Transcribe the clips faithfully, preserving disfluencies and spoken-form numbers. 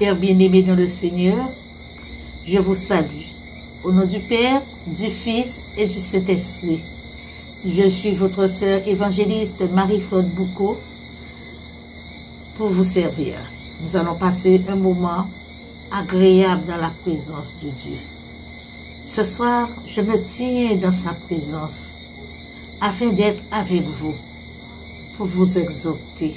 Père bien-aimé dans le Seigneur, je vous salue. Au nom du Père, du Fils et du Saint-Esprit. Je suis votre sœur évangéliste Marie-Claude Boucaud pour vous servir. Nous allons passer un moment agréable dans la présence de Dieu. Ce soir, je me tiens dans sa présence afin d'être avec vous, pour vous exhorter,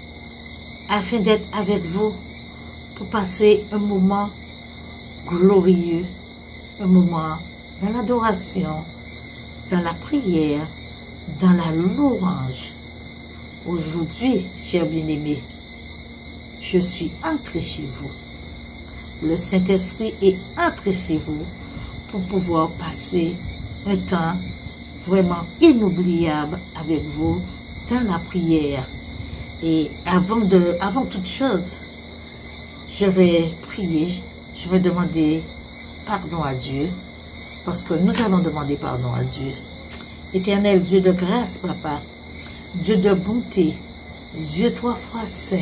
afin d'être avec vous pour passer un moment glorieux, un moment dans l'adoration, dans la prière, dans la louange. Aujourd'hui, chers bien-aimés, je suis entré chez vous. Le Saint-Esprit est entré chez vous pour pouvoir passer un temps vraiment inoubliable avec vous dans la prière. Et avant de, avant toute chose, je vais prier, je vais demander pardon à Dieu, parce que nous allons demander pardon à Dieu. Éternel Dieu de grâce, Papa, Dieu de bonté, Dieu trois fois saint.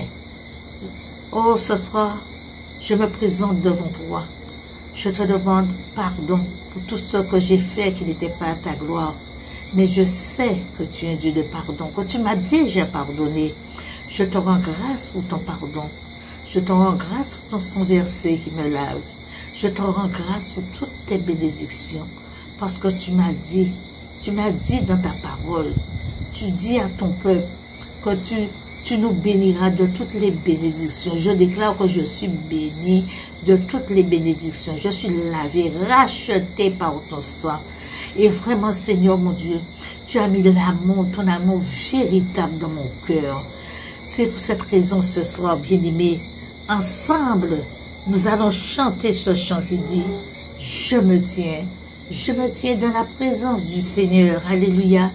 Oh, ce soir, je me présente devant toi. Je te demande pardon pour tout ce que j'ai fait qui n'était pas à ta gloire. Mais je sais que tu es un Dieu de pardon, que tu m'as déjà pardonné. Je te rends grâce pour ton pardon. Je te rends grâce pour ton sang versé qui me lave. Je te rends grâce pour toutes tes bénédictions. Parce que tu m'as dit, tu m'as dit dans ta parole, tu dis à ton peuple que tu, tu nous béniras de toutes les bénédictions. Je déclare que je suis béni de toutes les bénédictions. Je suis lavé, racheté par ton sang. Et vraiment, Seigneur mon Dieu, tu as mis l'amour, ton amour véritable dans mon cœur. C'est pour cette raison ce soir, bien-aimés, ensemble, nous allons chanter ce chant qui dit « Je me tiens, je me tiens dans la présence du Seigneur. » Alléluia.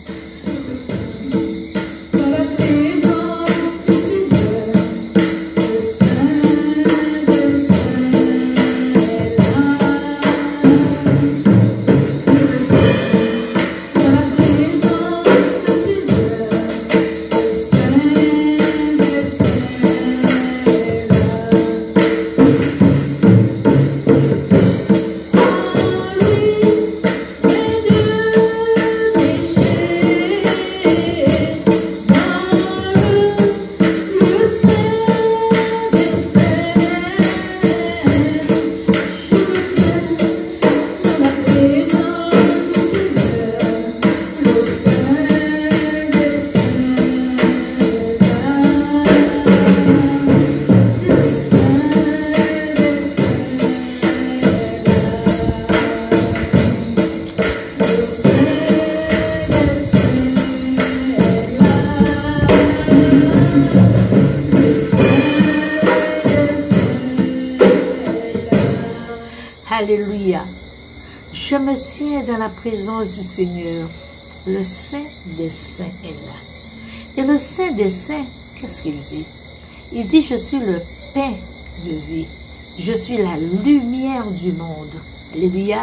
Alléluia. Je me tiens dans la présence du Seigneur. Le Saint des Saints est là. Et le Saint des Saints, qu'est-ce qu'il dit? Il dit, je suis le pain de vie. Je suis la lumière du monde. Alléluia.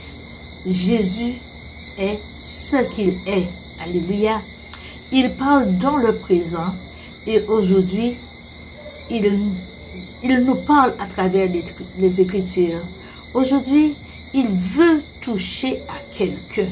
Jésus est ce qu'il est. Alléluia. Il parle dans le présent et aujourd'hui, il, il nous parle à travers les, les Écritures. Aujourd'hui, il veut toucher à quelqu'un.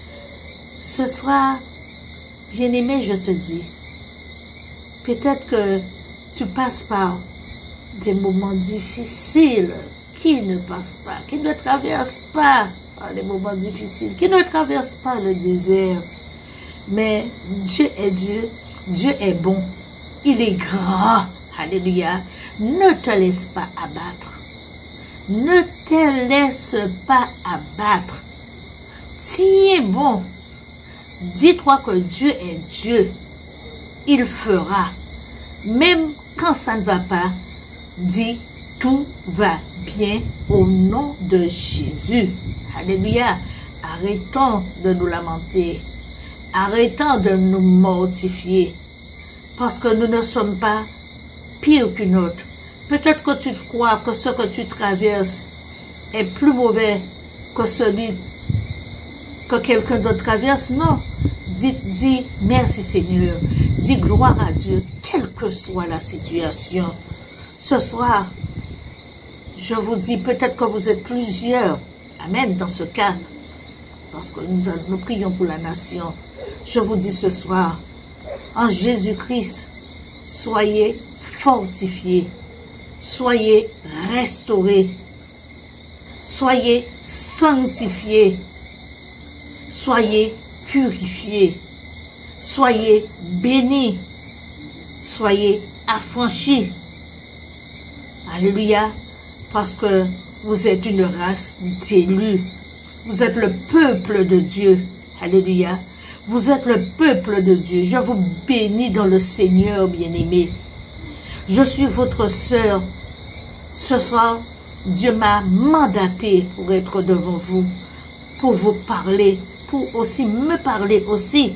Ce soir, bien-aimé, je te dis, peut-être que tu passes par des moments difficiles. Qui ne passe pas, qui ne traverse pas par des moments difficiles, qui ne traverse pas le désert. Mais Dieu est Dieu, Dieu est bon, il est grand. Alléluia. Ne te laisse pas abattre. Ne te laisse pas abattre. Tiens bon. Dis-toi que Dieu est Dieu. Il fera. Même quand ça ne va pas, dis tout va bien au nom de Jésus. Alléluia. Arrêtons de nous lamenter. Arrêtons de nous mortifier. Parce que nous ne sommes pas pire qu'une autre. Peut-être que tu crois que ce que tu traverses est plus mauvais que celui que quelqu'un d'autre traverse. Non. Dis, dis merci Seigneur. Dis gloire à Dieu, quelle que soit la situation. Ce soir, je vous dis, peut-être que vous êtes plusieurs. Amen, dans ce cas. Parce que nous, nous prions pour la nation. Je vous dis ce soir, en Jésus-Christ, soyez fortifiés. Soyez restaurés. Soyez sanctifiés. Soyez purifiés. Soyez bénis. Soyez affranchis. Alléluia. Parce que vous êtes une race d'élus. Vous êtes le peuple de Dieu. Alléluia. Vous êtes le peuple de Dieu. Je vous bénis dans le Seigneur, bien-aimé. Je suis votre sœur. Ce soir, Dieu m'a mandaté pour être devant vous, pour vous parler, pour aussi me parler aussi.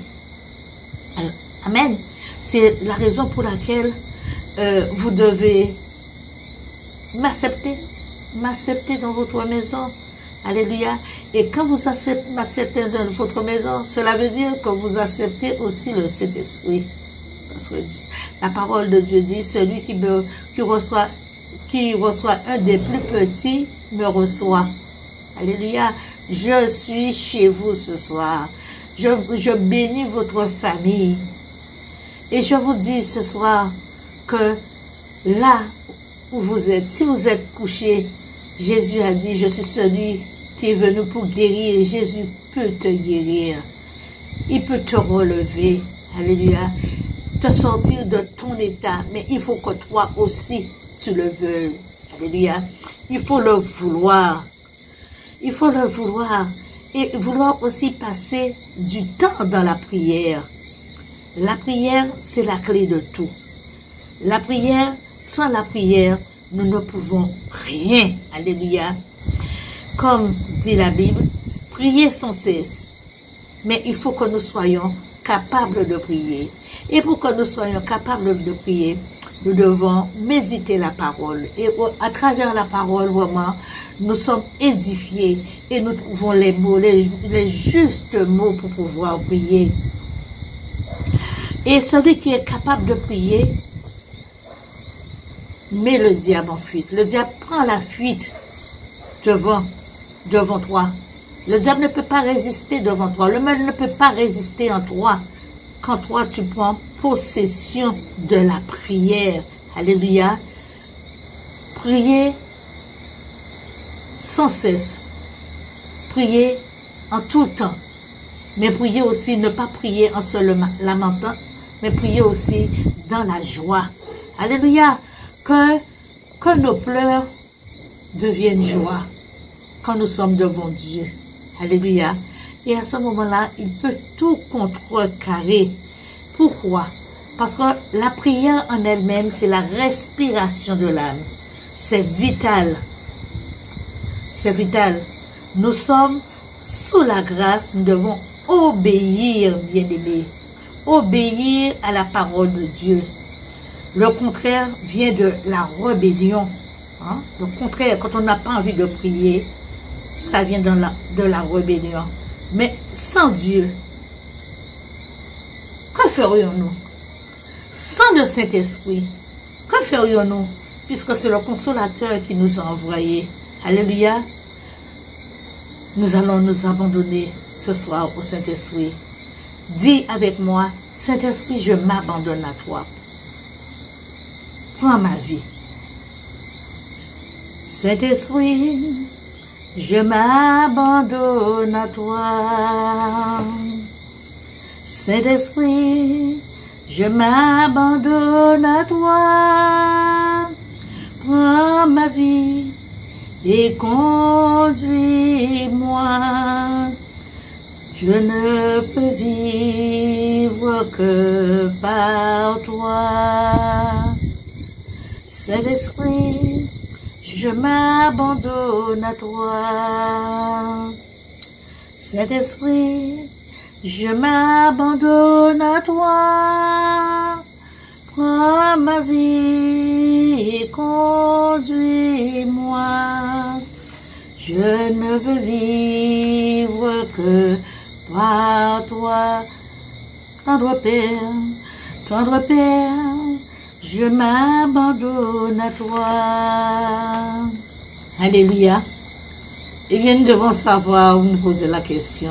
Amen. C'est la raison pour laquelle euh, vous devez m'accepter, m'accepter dans votre maison. Alléluia. Et quand vous m'acceptez dans votre maison, cela veut dire que vous acceptez aussi le Saint-Esprit. Parce que la parole de Dieu dit, celui qui, me, qui, reçoit, qui reçoit un des plus petits me reçoit. Alléluia. Je suis chez vous ce soir. Je, je bénis votre famille. Et je vous dis ce soir que là où vous êtes, si vous êtes couché, Jésus a dit, je suis celui qui est venu pour guérir. Jésus peut te guérir. Il peut te relever. Alléluia. Te sortir de ton état. Mais il faut que toi aussi, tu le veuilles. Alléluia. Il faut le vouloir. Il faut le vouloir. Et vouloir aussi passer du temps dans la prière. La prière, c'est la clé de tout. La prière, sans la prière, nous ne pouvons rien. Alléluia. Comme dit la Bible, priez sans cesse. Mais il faut que nous soyons capables de prier. Et pour que nous soyons capables de prier, nous devons méditer la parole. Et à travers la parole, vraiment, nous sommes édifiés et nous trouvons les mots, les, les justes mots pour pouvoir prier. Et celui qui est capable de prier, met le diable en fuite. Le diable prend la fuite devant, devant toi. Le diable ne peut pas résister devant toi. Le mal ne peut pas résister en toi quand toi tu prends possession de la prière. Alléluia. Priez sans cesse. Priez en tout temps. Mais priez aussi, ne pas prier en se lamentant, mais priez aussi dans la joie. Alléluia. Que, que nos pleurs deviennent joie quand nous sommes devant Dieu. Alléluia. Et à ce moment-là, il peut tout contrecarrer. Pourquoi? Parce que la prière en elle-même, c'est la respiration de l'âme. C'est vital. C'est vital. Nous sommes sous la grâce, nous devons obéir, bien-aimés. Obéir à la parole de Dieu. Le contraire vient de la rébellion. Hein? Le contraire, quand on n'a pas envie de prier, ça vient de la, de la rébellion. Mais sans Dieu, que ferions-nous? Sans le Saint-Esprit, que ferions-nous? Puisque c'est le consolateur qui nous a envoyés. Alléluia. Nous allons nous abandonner ce soir au Saint-Esprit. Dis avec moi, Saint-Esprit, je m'abandonne à toi. Prends ma vie. Saint-Esprit, je m'abandonne à toi. Saint-Esprit, je m'abandonne à toi. Prends ma vie et conduis-moi. Je ne peux vivre que par toi. Saint-Esprit, je m'abandonne à toi. Saint-Esprit, je m'abandonne à toi. Prends ma vie et conduis-moi. Je ne veux vivre que par toi. Tendre Père, tendre Père, je m'abandonne à toi. Alléluia. Eh bien, nous devons savoir, nous poser la question,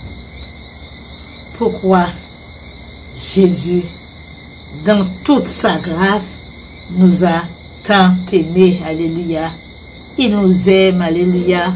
pourquoi Jésus, dans toute sa grâce, nous a tant aimés. Alléluia. Il nous aime. Alléluia.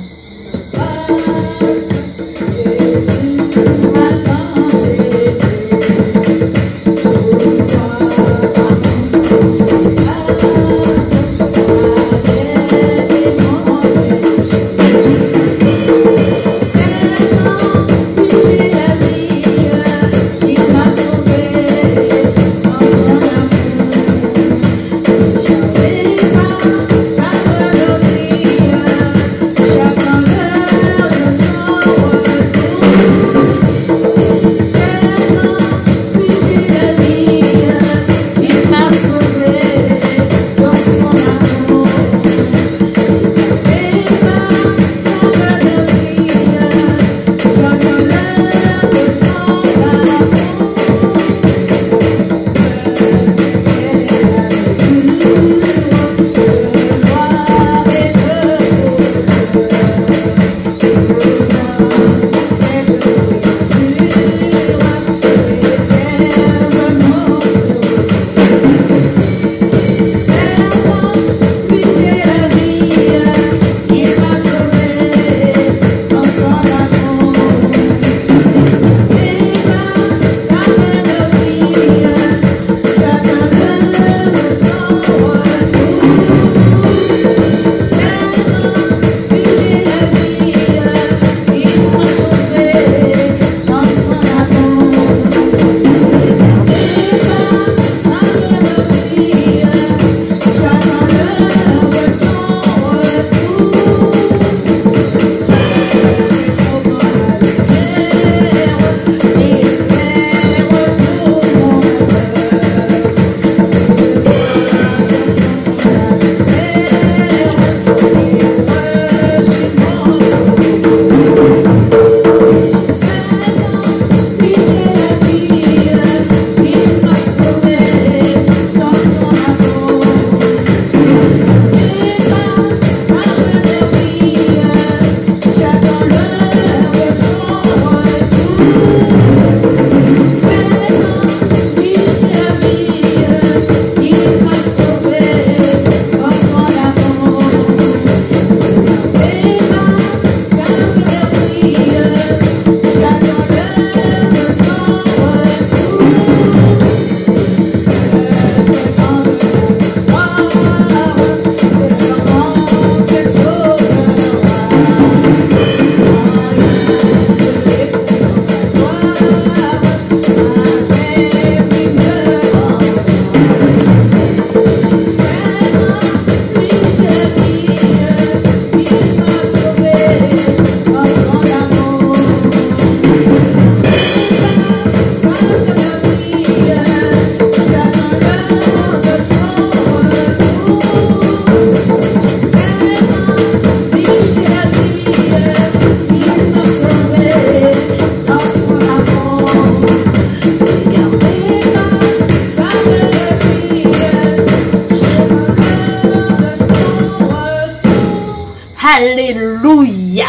Alléluia.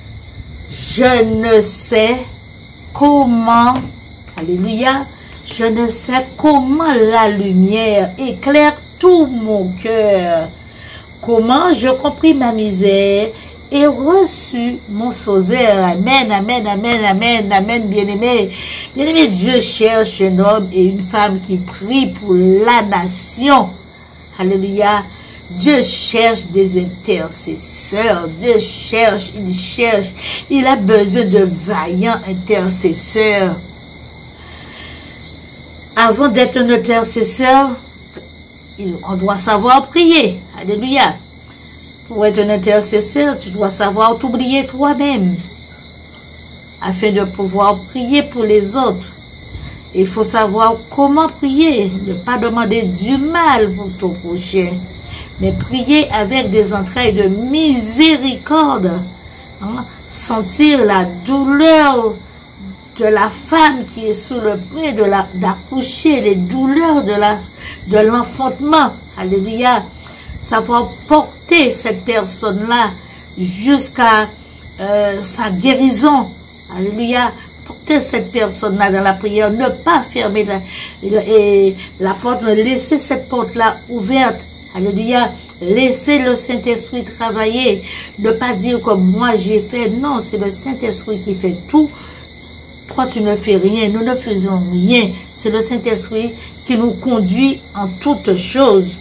Je ne sais comment, alléluia, je ne sais comment la lumière éclaire tout mon cœur. Comment je compris ma misère et reçu mon sauveur. Amen, amen, amen, amen, amen, bien-aimé. Bien-aimé, Dieu cherche un homme et une femme qui prient pour la nation. Alléluia. Dieu cherche des intercesseurs. Dieu cherche, il cherche. Il a besoin de vaillants intercesseurs. Avant d'être un intercesseur, on doit savoir prier. Alléluia. Pour être un intercesseur, tu dois savoir t'oublier toi-même. Afin de pouvoir prier pour les autres. Il faut savoir comment prier. Ne pas demander du mal pour ton prochain. Mais prier avec des entrailles de miséricorde. Hein? Sentir la douleur de la femme qui est sous le point de d'accoucher, les douleurs de la de l'enfantement. Alléluia. savoir porter cette personne-là jusqu'à euh, sa guérison. Alléluia. Porter cette personne-là dans la prière, ne pas fermer la, et la porte, ne laisser cette porte-là ouverte. Alléluia. Laissez le Saint-Esprit travailler. Ne pas dire comme moi j'ai fait. Non, c'est le Saint-Esprit qui fait tout. Toi, tu ne fais rien. Nous ne faisons rien. C'est le Saint-Esprit qui nous conduit en toutes choses.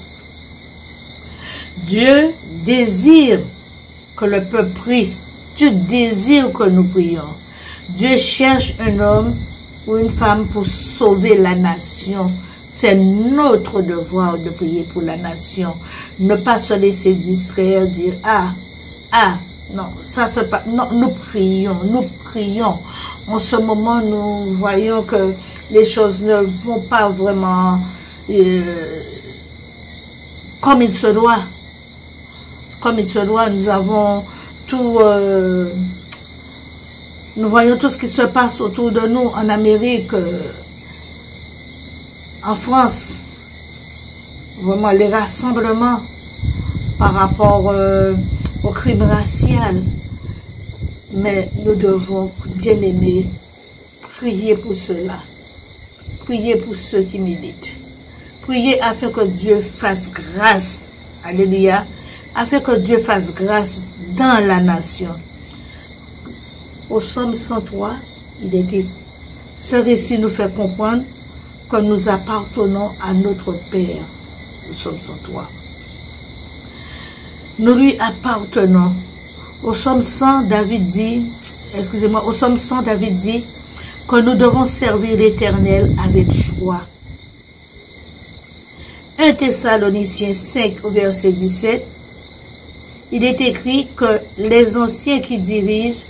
Dieu désire que le peuple prie. Dieu désire que nous prions. Dieu cherche un homme ou une femme pour sauver la nation. C'est notre devoir de prier pour la nation. Ne pas se laisser distraire, dire « Ah, ah, non, ça se passe. » Non, nous prions, nous prions. En ce moment, nous voyons que les choses ne vont pas vraiment euh, comme il se doit. Comme il se doit, nous avons tout... Euh, nous voyons tout ce qui se passe autour de nous, en Amérique, en France. Vraiment, les rassemblements par rapport euh, au crime racial. Mais nous devons, bien aimer, prier pour cela. Prier pour ceux qui militent. Prier afin que Dieu fasse grâce. Alléluia. Afin que Dieu fasse grâce dans la nation. Au psaume cent trois, il est dit, ce récit nous fait comprendre que nous appartenons à notre Père. Au psaume cent trois. Nous lui appartenons. Au psaume cent, David dit, excusez-moi, au psaume cent, David dit que nous devons servir l'Éternel avec joie. un Thessaloniciens cinq, au verset dix-sept, il est écrit que les anciens qui dirigent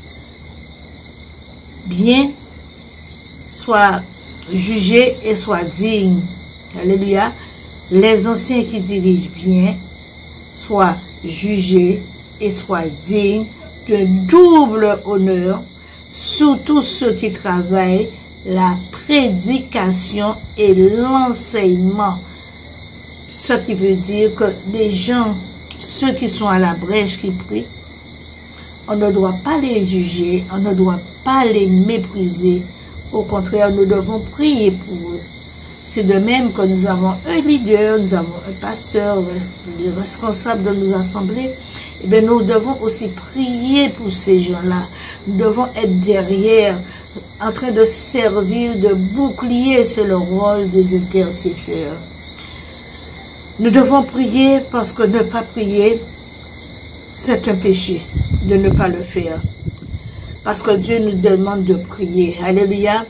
bien soient jugés et soient dignes. Alléluia. Les anciens qui dirigent bien soient jugés et soient dignes de double honneur, surtout ceux qui travaillent la prédication et l'enseignement. Ce qui veut dire que les gens, ceux qui sont à la brèche, qui prient, on ne doit pas les juger, on ne doit pas les mépriser. Au contraire, nous devons prier pour eux. C'est de même que nous avons un leader, nous avons un pasteur, le responsable de nos assemblées. Et bien, nous devons aussi prier pour ces gens-là. Nous devons être derrière, en train de servir de bouclier sur le rôle des intercesseurs. Nous devons prier parce que ne pas prier, c'est un péché de ne pas le faire. Parce que Dieu nous demande de prier. Alléluia.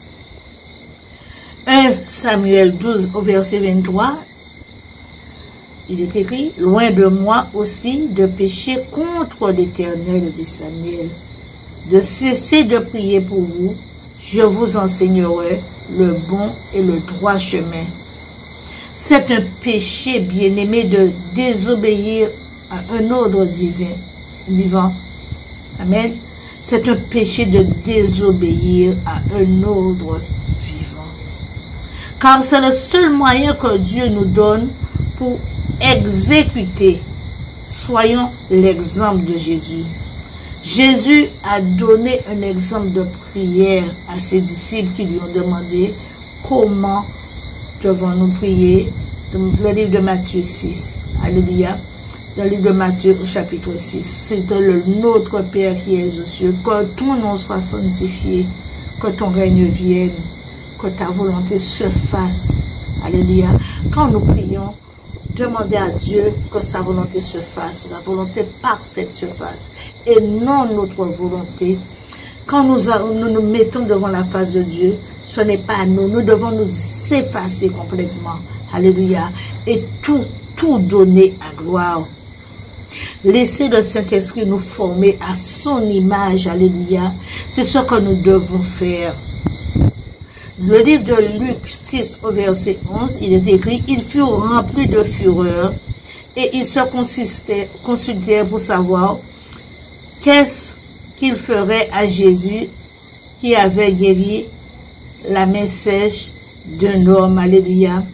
un Samuel douze au verset vingt-trois. Il est écrit, loin de moi aussi de pécher contre l'Éternel, dit Samuel. De cesser de prier pour vous, je vous enseignerai le bon et le droit chemin. C'est un péché, bien-aimé, de désobéir à un ordre divin, vivant. Amen. C'est un péché de désobéir à un ordre vivant. Car c'est le seul moyen que Dieu nous donne pour exécuter. Soyons l'exemple de Jésus. Jésus a donné un exemple de prière à ses disciples qui lui ont demandé comment devons-nous prier. Le livre de Matthieu six. Alléluia. Dans le livre de Matthieu au chapitre six. C'est le notre Père qui est aux cieux. Que ton nom soit sanctifié. Que ton règne vienne. Que ta volonté se fasse. Alléluia. Quand nous prions, demandez à Dieu que sa volonté se fasse. La volonté parfaite se fasse. Et non notre volonté. Quand nous nous, nous mettons devant la face de Dieu, ce n'est pas à nous. Nous devons nous effacer complètement. Alléluia. Et tout, tout donner à gloire. Laissez le Saint-Esprit nous former à son image. Alléluia. C'est ce que nous devons faire. Le livre de Luc six au verset onze, il est écrit, ils furent remplis de fureur et ils se consultèrent pour savoir qu'est-ce qu'ils feraient à Jésus qui avait guéri la main sèche d'un homme. Alléluia.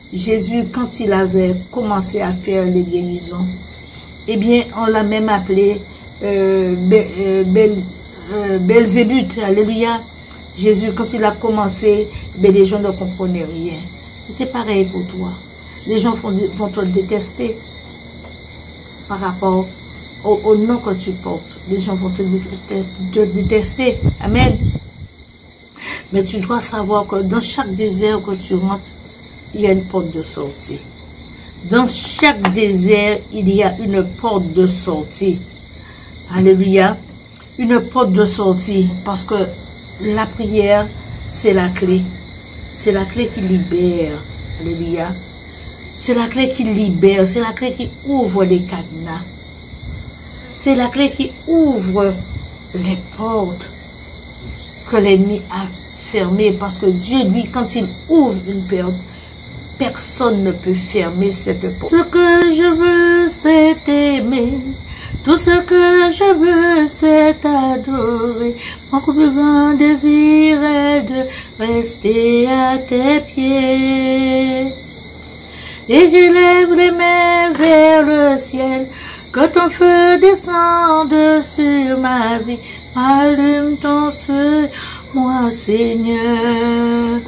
Jésus, quand il avait commencé à faire les guérisons, eh bien, on l'a même appelé euh, Be euh, Bel euh, Belzébuth. Alléluia. Jésus, quand il a commencé, ben, les gens ne comprenaient rien. C'est pareil pour toi. Les gens vont, vont te détester par rapport au, au nom que tu portes. Les gens vont te, te détester. Amen. Mais tu dois savoir que dans chaque désert que tu rentres, il y a une porte de sortie. Dans chaque désert, il y a une porte de sortie. Alléluia. Une porte de sortie. Parce que la prière, c'est la clé. C'est la clé qui libère. Alléluia. C'est la clé qui libère. C'est la clé qui ouvre les cadenas. C'est la clé qui ouvre les portes que l'ennemi a fermées. Parce que Dieu, lui, quand il ouvre une porte, personne ne peut fermer cette porte. Ce que je veux, c'est aimer. Tout ce que je veux, c'est adorer. Mon plus grand désir est de rester à tes pieds. Et j'élève les mains vers le ciel. Que ton feu descende sur ma vie. Allume ton feu, moi Seigneur.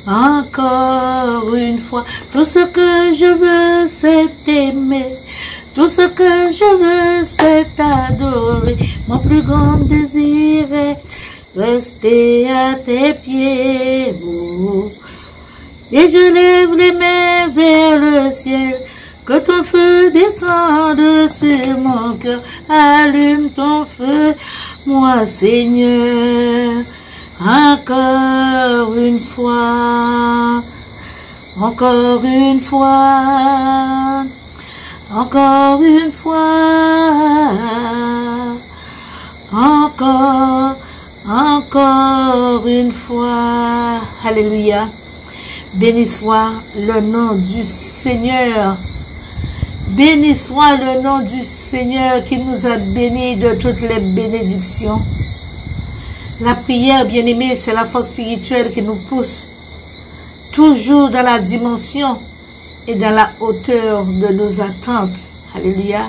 Encore une fois, tout ce que je veux, c'est aimer. Tout ce que je veux, c'est adorer. Mon plus grand désir est rester à tes pieds. Oh. Et je lève les mains vers le ciel. Que ton feu descende sur mon cœur. Allume ton feu, moi Seigneur. Encore une fois. Encore une fois. Encore une fois, encore, encore une fois. Alléluia. Béni soit le nom du Seigneur. Béni soit le nom du Seigneur qui nous a bénis de toutes les bénédictions. La prière, bien-aimée, c'est la force spirituelle qui nous pousse toujours dans la dimension et dans la hauteur de nos attentes. Alléluia.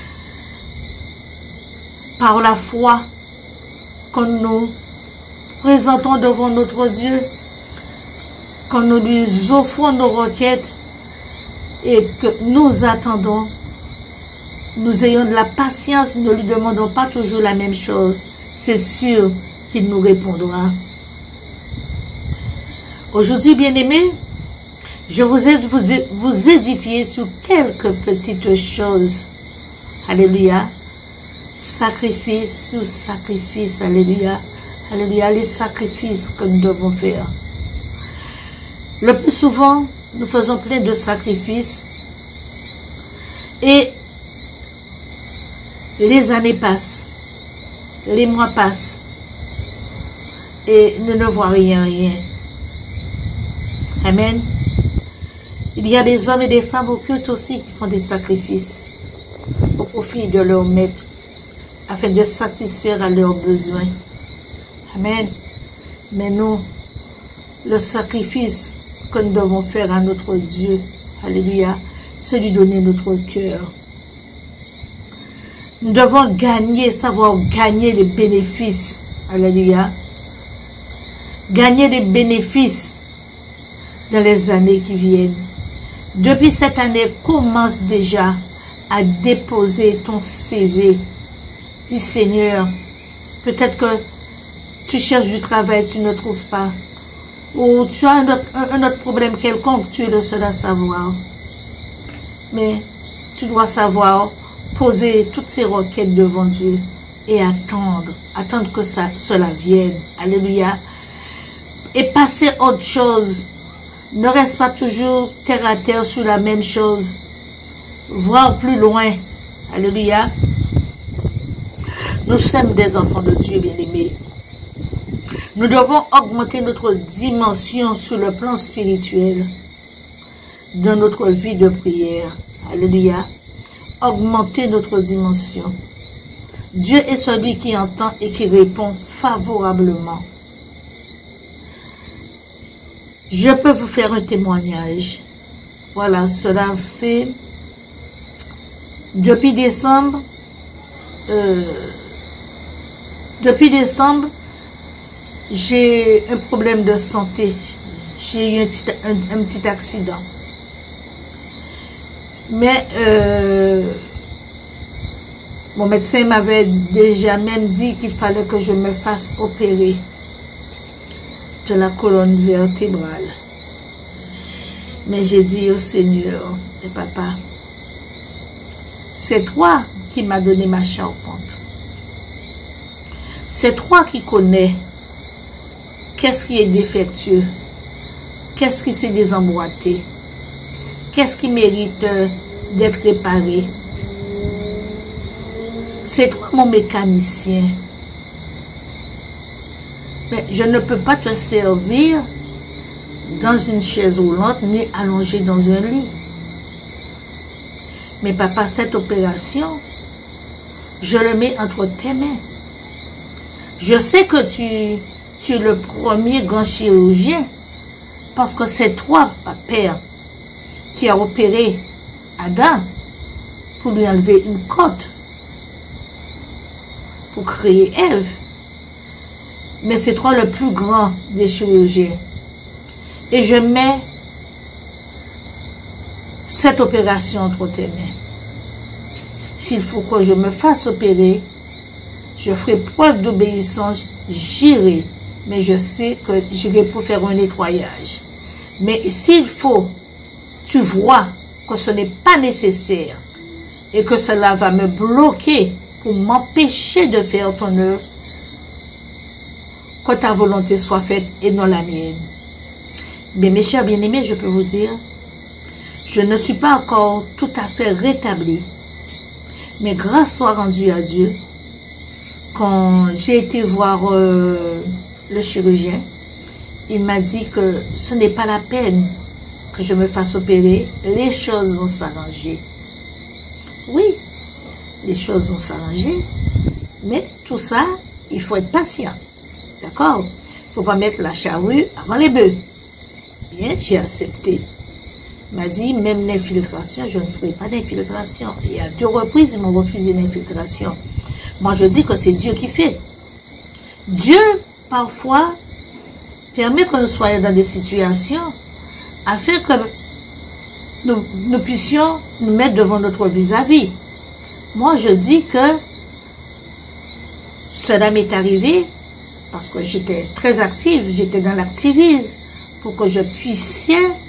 Par la foi que nous présentons devant notre Dieu, quand nous lui offrons nos requêtes et que nous attendons, nous ayons de la patience, nous ne lui demandons pas toujours la même chose. C'est sûr qu'il nous répondra. Aujourd'hui, bien-aimés, je vous ai vous, vous édifier sur quelques petites choses. Alléluia. Sacrifice sur sacrifice. Alléluia. Alléluia. Les sacrifices que nous devons faire. Le plus souvent, nous faisons plein de sacrifices. Et les années passent. Les mois passent. Et nous ne voyons rien, rien. Amen. Il y a des hommes et des femmes occultes aussi qui font des sacrifices au profit de leur maître, afin de satisfaire à leurs besoins. Amen. Mais nous, le sacrifice que nous devons faire à notre Dieu, alléluia, c'est lui donner notre cœur. Nous devons gagner, savoir gagner les bénéfices, alléluia. Gagner les bénéfices dans les années qui viennent. Depuis cette année, commence déjà à déposer ton C V. Dis Seigneur, peut-être que tu cherches du travail, tu ne trouves pas. Ou tu as un autre, un autre problème quelconque, tu es le seul à savoir. Mais tu dois savoir poser toutes ces requêtes devant Dieu et attendre. Attendre que ça, cela vienne. Alléluia. Et passer autre chose. Ne reste pas toujours terre à terre sur la même chose. Voir plus loin. Alléluia. Nous sommes des enfants de Dieu, bien-aimés. Nous devons augmenter notre dimension sur le plan spirituel dans notre vie de prière. Alléluia. Augmenter notre dimension. Dieu est celui qui entend et qui répond favorablement. Je peux vous faire un témoignage. Voilà, cela fait depuis décembre, euh, depuis décembre, j'ai un problème de santé. J'ai eu un petit, un, un petit accident. Mais euh, mon médecin m'avait déjà même dit qu'il fallait que je me fasse opérer de la colonne vertébrale. Mais j'ai dit au Seigneur, et papa, c'est toi qui m'as donné ma charpente. C'est toi qui connais qu'est-ce qui est défectueux, qu'est-ce qui s'est désemboîté, qu'est-ce qui mérite d'être réparé. C'est toi mon mécanicien. Mais je ne peux pas te servir dans une chaise roulante ni allongé dans un lit. Mais papa, cette opération, je le mets entre tes mains. Je sais que tu, tu es le premier grand chirurgien parce que c'est toi, père, qui a opéré Adam pour lui enlever une côte, pour créer Ève. Mais c'est toi le plus grand des chirurgiens. Et je mets cette opération entre tes mains. S'il faut que je me fasse opérer, je ferai preuve d'obéissance, j'irai. Mais je sais que j'irai pour faire un nettoyage. Mais s'il faut, tu vois que ce n'est pas nécessaire et que cela va me bloquer pour m'empêcher de faire ton œuvre, que ta volonté soit faite et non la mienne. Mais mes chers bien-aimés, je peux vous dire, je ne suis pas encore tout à fait rétablie. Mais grâce soit rendue à Dieu, quand j'ai été voir euh, le chirurgien, il m'a dit que ce n'est pas la peine que je me fasse opérer, les choses vont s'arranger. Oui, les choses vont s'arranger, mais tout ça, il faut être patient. D'accord? Il ne faut pas mettre la charrue avant les bœufs. Bien, j'ai accepté. Il m'a dit, même l'infiltration, je ne ferai pas d'infiltration. Et à deux reprises, ils m'ont refusé l'infiltration. Moi, je dis que c'est Dieu qui fait. Dieu, parfois, permet que nous soyons dans des situations afin que nous, nous puissions nous mettre devant notre vis-à-vis. Moi, je dis que cela m'est arrivé parce que j'étais très active, j'étais dans l'activisme pour que je puisse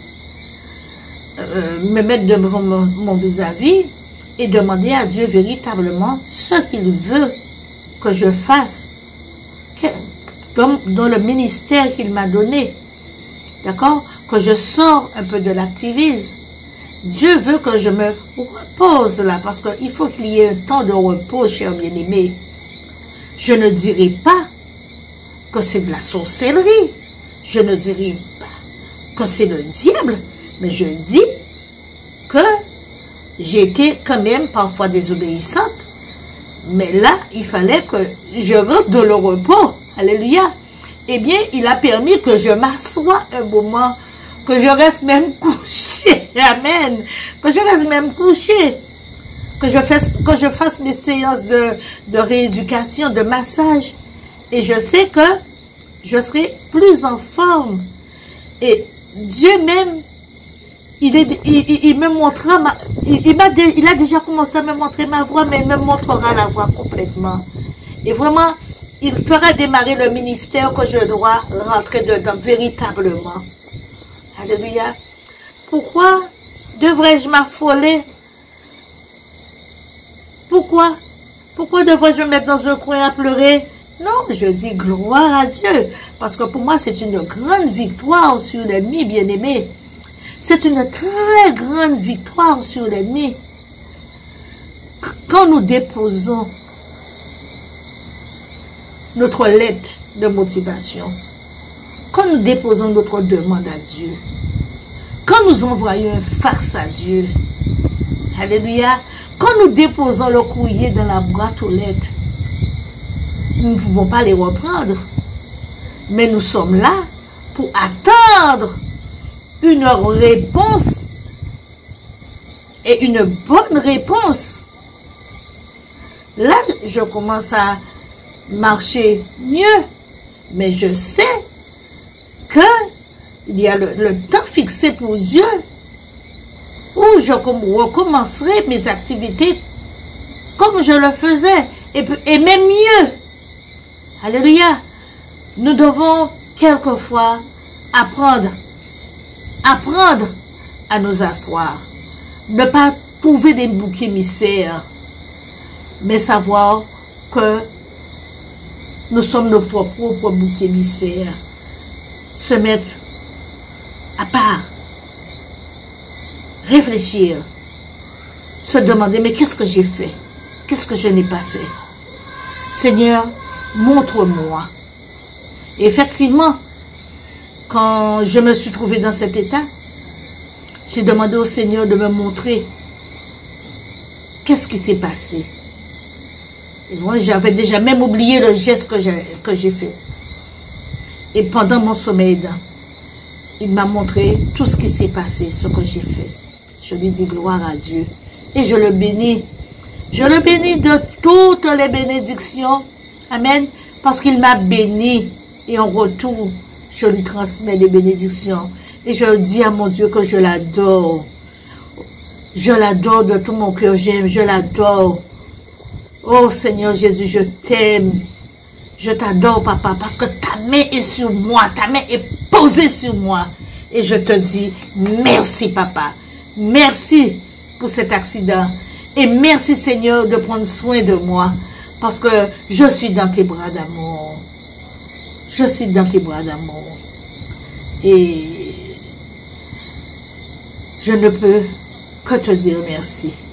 euh, me mettre devant mon vis-à-vis et demander à Dieu véritablement ce qu'il veut que je fasse dans, dans le ministère qu'il m'a donné. D'accord? Que je sors un peu de l'activisme. Dieu veut que je me repose là, parce qu'il faut qu'il y ait un temps de repos, cher bien-aimé. Je ne dirai pas que c'est de la sorcellerie. Je ne dirai pas que c'est le diable. Mais je dis que j'ai été quand même parfois désobéissante. Mais là, il fallait que je rentre dans le repos. Alléluia. Eh bien, il a permis que je m'assoie un moment, que je reste même couché. Amen. Que je reste même couché. Que je fasse, que je fasse mes séances de, de rééducation, de massage. Et je sais que je serai plus en forme. Et Dieu même, il, est, il, il me montrera, ma, il, il, dé, il a déjà commencé à me montrer ma voix, mais il me montrera la voix complètement. Et vraiment, il fera démarrer le ministère que je dois rentrer dedans véritablement. Alléluia. Pourquoi devrais-je m'affoler? Pourquoi? Pourquoi devrais-je me mettre dans un coin à pleurer? Non, je dis gloire à Dieu. Parce que pour moi, c'est une grande victoire sur l'ennemi, bien-aimé. C'est une très grande victoire sur l'ennemi. Quand nous déposons notre lettre de motivation, quand nous déposons notre demande à Dieu, quand nous envoyons un fax à Dieu, alléluia, quand nous déposons le courrier dans la boîte aux lettres, nous ne pouvons pas les reprendre, mais nous sommes là pour attendre une réponse et une bonne réponse. Là, je commence à marcher mieux. Mais je sais que il y a le, le temps fixé pour Dieu où je recommencerai mes activités comme je le faisais, et, et même mieux. Alléluia. Nous devons quelquefois apprendre, apprendre à nous asseoir. Ne pas trouver des boucs émissaires, mais savoir que nous sommes nos propres boucs émissaires. Se mettre à part, réfléchir, se demander, mais qu'est-ce que j'ai fait? Qu'est-ce que je n'ai pas fait? Seigneur, montre-moi. Et effectivement, quand je me suis trouvée dans cet état, j'ai demandé au Seigneur de me montrer qu'est-ce qui s'est passé. Et moi, j'avais déjà même oublié le geste que j'ai que j'ai fait. Et pendant mon sommeil, il m'a montré tout ce qui s'est passé, ce que j'ai fait. Je lui dis gloire à Dieu. Et je le bénis. Je le bénis de toutes les bénédictions. Amen. Parce qu'il m'a béni. Et en retour, je lui transmets des bénédictions. Et je dis à mon Dieu que je l'adore. Je l'adore de tout mon cœur. J'aime, je l'adore. Oh Seigneur Jésus, je t'aime. Je t'adore, papa, parce que ta main est sur moi. Ta main est posée sur moi. Et je te dis merci, papa. Merci pour cet accident. Et merci, Seigneur, de prendre soin de moi. Parce que je suis dans tes bras d'amour. Je suis dans tes bras d'amour. Et je ne peux que te dire merci.